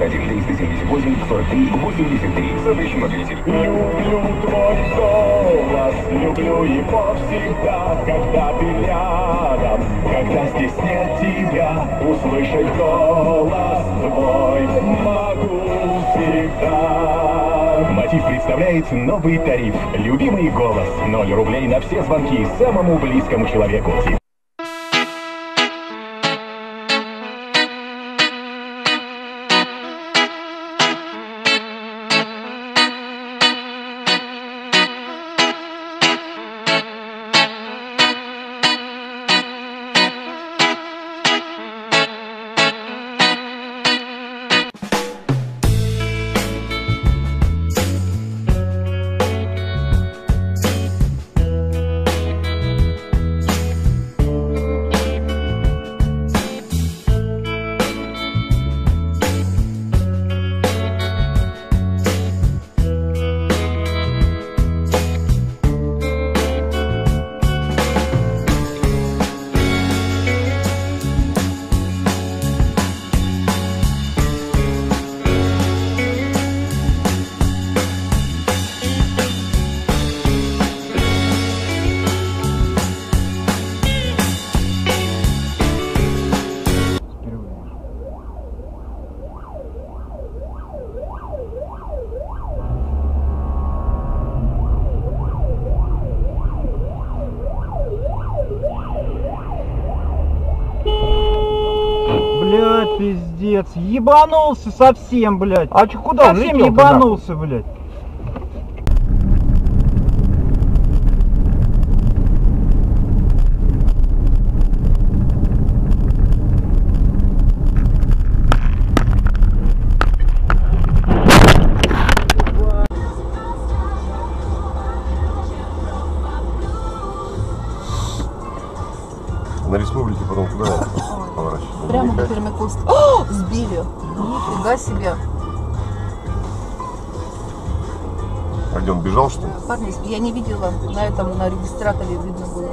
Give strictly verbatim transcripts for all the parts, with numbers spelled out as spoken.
один триста семьдесят восемь сорок три восемьдесят три. Сообщим ответить. Люблю твой голос, люблю его всегда, когда ты рядом, когда здесь нет тебя, услышать голос твой могу всегда. Мотив представляет новый тариф. Любимый голос. ноль рублей на все звонки самому близкому человеку. Блядь, пиздец, ебанулся совсем, блядь. А че, куда? Совсем ебанулся, блядь. На республике потом куда поворачивать? Прямо по Пермяковску. О, сбили! Нифига себе! А где он бежал, что ли? Парни, я не видела, на этом, на регистраторе видно было.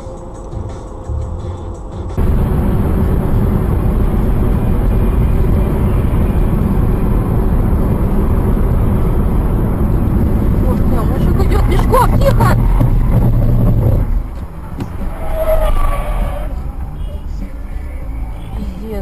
Вот, да, мужик идет пешком, тихо! Пиздец.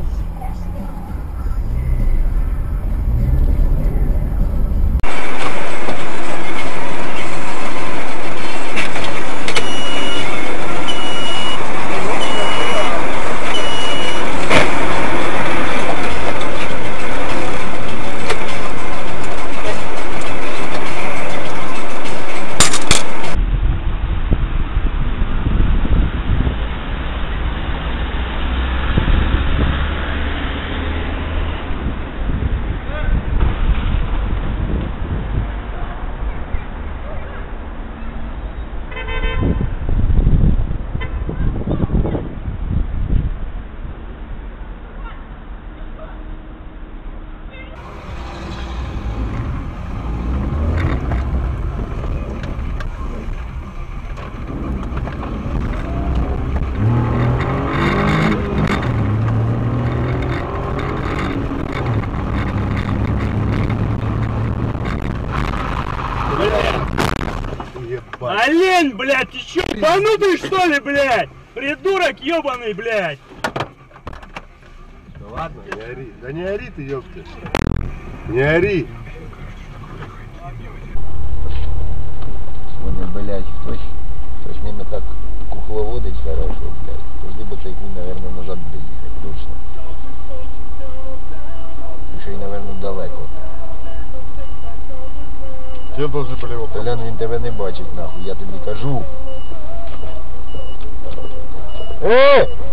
Олень, блядь, ты чё, ебанутый что ли, блядь? Придурок ебаный, блядь. Да ладно, не ори. Да не ори ты, ёпта. Не ори. Сегодня, блядь, кто, кто с ними так кукловодить хорошо, блядь. Жди бы такие, наверное, назад доехать, точно. Еще и, наверное, далеко. Я должен по его. Толян, він тебе не бачить, нахуй, я тобі кажу. Е!